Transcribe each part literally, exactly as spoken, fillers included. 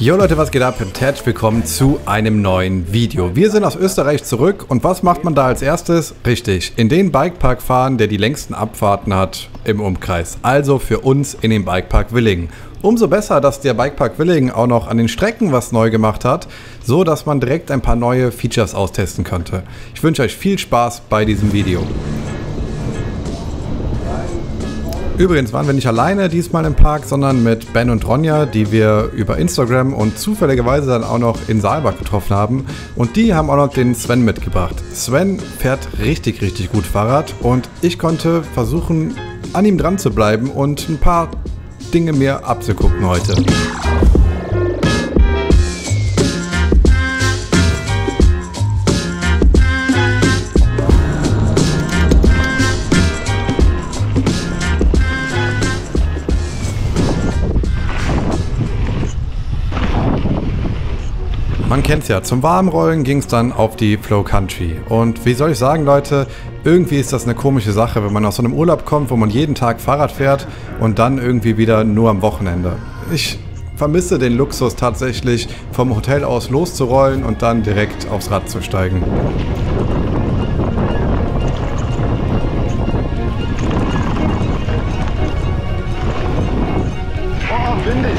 Jo Leute, was geht ab? Herzlich willkommen zu einem neuen Video. Wir sind aus Österreich zurück und was macht man da als erstes? Richtig, in den Bikepark fahren, der die längsten Abfahrten hat im Umkreis. Also für uns in den Bikepark Willingen. Umso besser, dass der Bikepark Willingen auch noch an den Strecken was neu gemacht hat, so dass man direkt ein paar neue Features austesten könnte. Ich wünsche euch viel Spaß bei diesem Video. Übrigens waren wir nicht alleine diesmal im Park, sondern mit Ben und Ronja, die wir über Instagram und zufälligerweise dann auch noch in Saalbach getroffen haben. Und die haben auch noch den Sven mitgebracht. Sven fährt richtig, richtig gut Fahrrad und ich konnte versuchen, an ihm dran zu bleiben und ein paar Dinge mir abzugucken heute. Man kennt's ja, zum Warmrollen ging es dann auf die Flow Country. Und wie soll ich sagen, Leute, irgendwie ist das eine komische Sache, wenn man aus so einem Urlaub kommt, wo man jeden Tag Fahrrad fährt und dann irgendwie wieder nur am Wochenende. Ich vermisse den Luxus tatsächlich, vom Hotel aus loszurollen und dann direkt aufs Rad zu steigen. Oh, windig!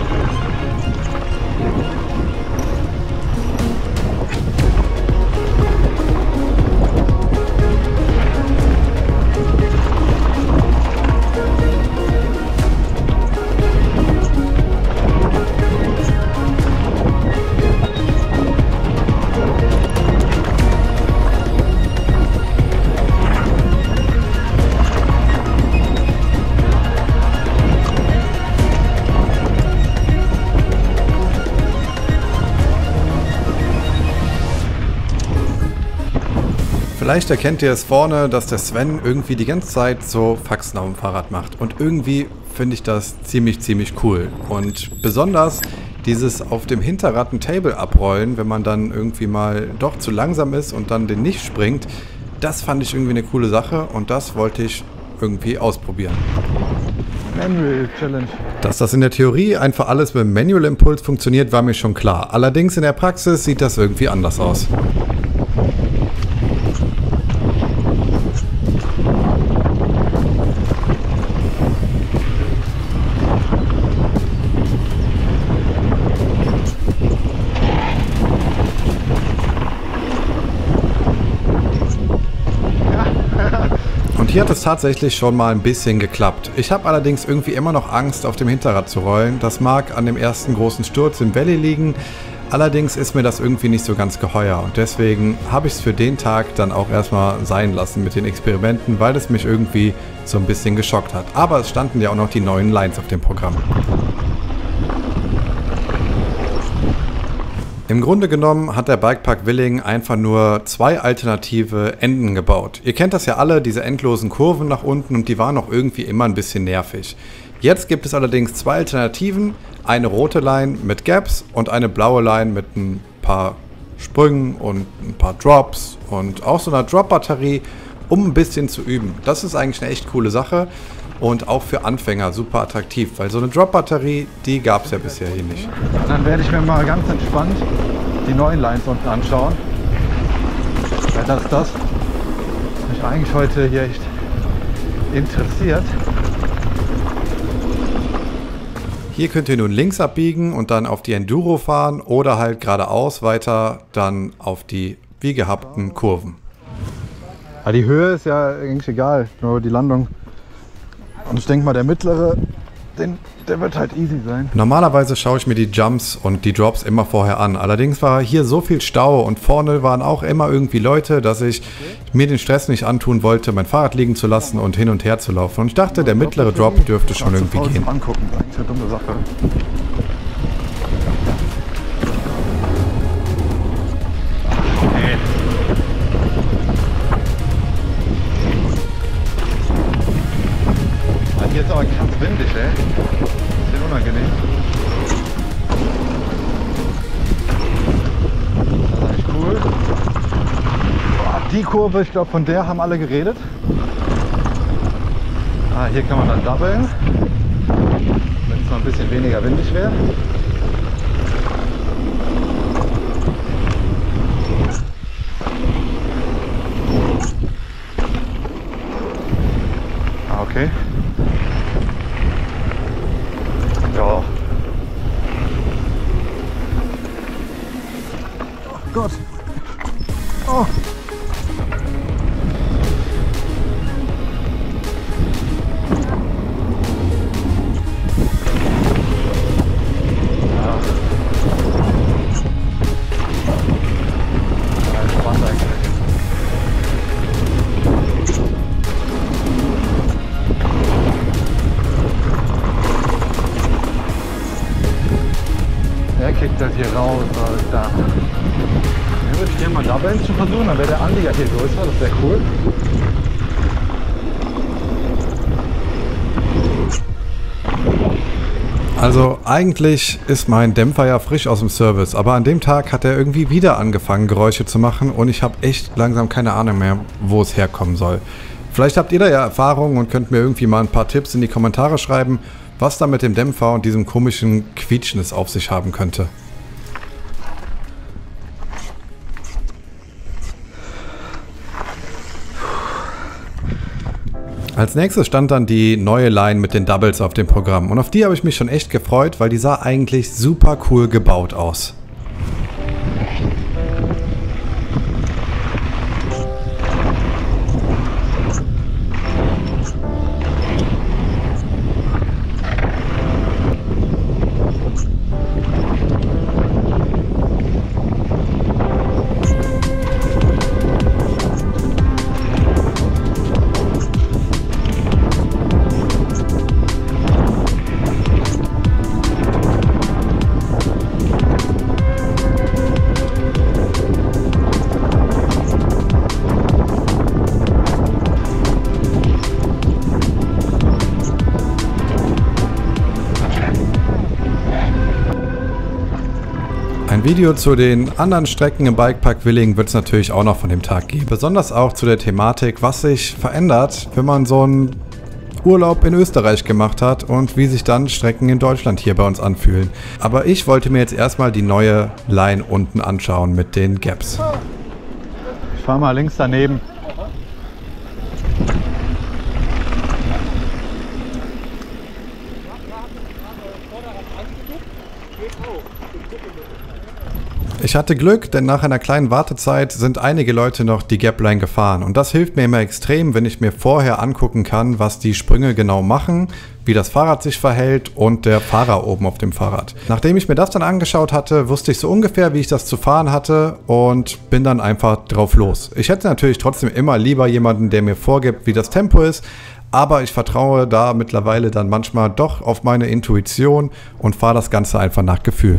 Vielleicht erkennt ihr es vorne, dass der Sven irgendwie die ganze Zeit so Faxen auf dem Fahrrad macht. Und irgendwie finde ich das ziemlich, ziemlich cool. Und besonders dieses auf dem Hinterrad ein Table abrollen, wenn man dann irgendwie mal doch zu langsam ist und dann den nicht springt, das fand ich irgendwie eine coole Sache und das wollte ich irgendwie ausprobieren. Manual Challenge. Dass das in der Theorie einfach alles mit dem Manual Impuls funktioniert, war mir schon klar. Allerdings in der Praxis sieht das irgendwie anders aus. Und hier hat es tatsächlich schon mal ein bisschen geklappt. Ich habe allerdings irgendwie immer noch Angst, auf dem Hinterrad zu rollen. Das mag an dem ersten großen Sturz im Valley liegen. Allerdings ist mir das irgendwie nicht so ganz geheuer. Und deswegen habe ich es für den Tag dann auch erstmal sein lassen mit den Experimenten, weil es mich irgendwie so ein bisschen geschockt hat. Aber es standen ja auch noch die neuen Lines auf dem Programm. Im Grunde genommen hat der Bikepark Willingen einfach nur zwei alternative Enden gebaut. Ihr kennt das ja alle, diese endlosen Kurven nach unten und die waren auch irgendwie immer ein bisschen nervig. Jetzt gibt es allerdings zwei Alternativen, eine rote Line mit Gaps und eine blaue Line mit ein paar Sprüngen und ein paar Drops und auch so einer Drop-Batterie, um ein bisschen zu üben. Das ist eigentlich eine echt coole Sache. Und auch für Anfänger super attraktiv, weil so eine Drop-Batterie, die gab es ja bisher hier nicht. Dann werde ich mir mal ganz entspannt die neuen Lines unten anschauen. Weil das ist das, was mich eigentlich heute hier echt interessiert. Hier könnt ihr nun links abbiegen und dann auf die Enduro fahren oder halt geradeaus weiter dann auf die wie gehabten Kurven. Aber die Höhe ist ja eigentlich egal, nur die Landung. Und ich denke mal, der mittlere, den, der wird halt easy sein. Normalerweise schaue ich mir die Jumps und die Drops immer vorher an. Allerdings war hier so viel Stau und vorne waren auch immer irgendwie Leute, dass ich mir den Stress nicht antun wollte, mein Fahrrad liegen zu lassen und hin und her zu laufen. Und ich dachte, der mittlere Drop dürfte schon irgendwie gehen. Angucken, das ist eigentlich eine dumme Sache. Hier ist aber ganz windig, ey. Bisschen unangenehm. Das ist eigentlich cool. Boah, die Kurve, ich glaube, von der haben alle geredet. Ah, hier kann man dann doublen, wenn es noch ein bisschen weniger windig wäre. Oh. Kickt das hier raus, Alter. Hier würde ich gerne mal Double Engine versuchen, dann wäre der Andi ja hier größer, das wäre cool. Also eigentlich ist mein Dämpfer ja frisch aus dem Service, aber an dem Tag hat er irgendwie wieder angefangen Geräusche zu machen und ich habe echt langsam keine Ahnung mehr, wo es herkommen soll. Vielleicht habt ihr da ja Erfahrung und könnt mir irgendwie mal ein paar Tipps in die Kommentare schreiben, was da mit dem Dämpfer und diesem komischen Quietschen es auf sich haben könnte. Als nächstes stand dann die neue Line mit den Doubles auf dem Programm und auf die habe ich mich schon echt gefreut, weil die sah eigentlich super cool gebaut aus. Ein Video zu den anderen Strecken im Bikepark Willingen wird es natürlich auch noch von dem Tag geben. Besonders auch zu der Thematik, was sich verändert, wenn man so einen Urlaub in Österreich gemacht hat und wie sich dann Strecken in Deutschland hier bei uns anfühlen. Aber ich wollte mir jetzt erstmal die neue Line unten anschauen mit den Gaps. Ich fahre mal links daneben. Ich hatte Glück, denn nach einer kleinen Wartezeit sind einige Leute noch die Gapline gefahren und das hilft mir immer extrem, wenn ich mir vorher angucken kann, was die Sprünge genau machen, wie das Fahrrad sich verhält und der Fahrer oben auf dem Fahrrad. Nachdem ich mir das dann angeschaut hatte, wusste ich so ungefähr, wie ich das zu fahren hatte und bin dann einfach drauf los. Ich hätte natürlich trotzdem immer lieber jemanden, der mir vorgibt, wie das Tempo ist, aber ich vertraue da mittlerweile dann manchmal doch auf meine Intuition und fahre das Ganze einfach nach Gefühl.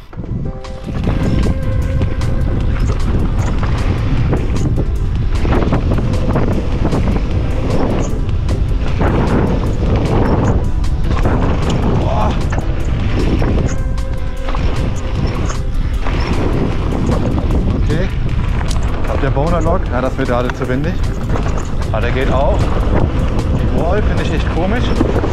Der Boner-Lock, ja, das wird gerade zu windig. Aber der geht auch. Die Wall finde ich echt komisch.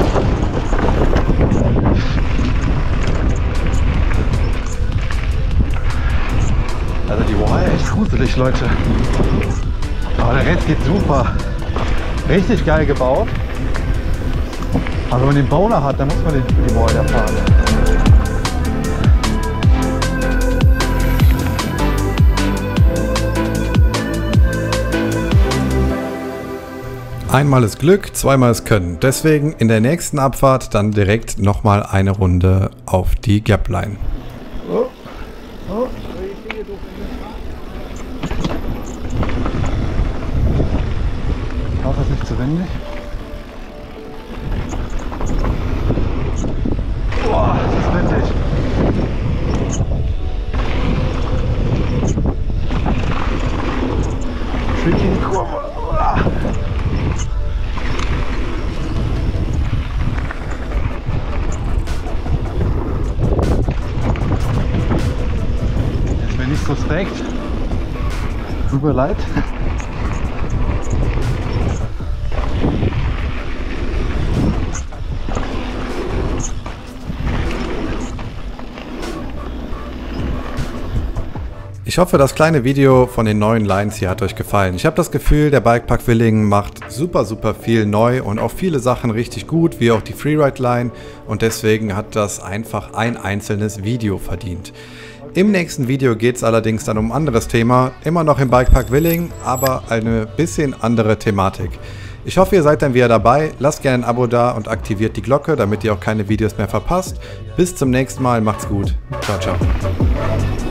Also die Wall echt gruselig, Leute. Aber der Rest geht super. Richtig geil gebaut. Aber wenn man den Boner hat, dann muss man die, die Wall ja fahren. Einmal ist Glück, zweimal ist Können. Deswegen in der nächsten Abfahrt dann direkt nochmal eine Runde auf die Gapline. Oh. Oh. Ich hoffe, es ist nicht zu windig. Boah, das ist windig. Tricky Kurve. Suspekt. Super leid. Ich hoffe, das kleine Video von den neuen Lines hier hat euch gefallen. Ich habe das Gefühl, der Bikepark Willingen macht super, super viel neu und auch viele Sachen richtig gut, wie auch die Freeride Line. Und deswegen hat das einfach ein einzelnes Video verdient. Im nächsten Video geht es allerdings dann um ein anderes Thema, immer noch im Bikepark Willingen, aber eine bisschen andere Thematik. Ich hoffe, ihr seid dann wieder dabei, lasst gerne ein Abo da und aktiviert die Glocke, damit ihr auch keine Videos mehr verpasst. Bis zum nächsten Mal, macht's gut. Ciao, ciao.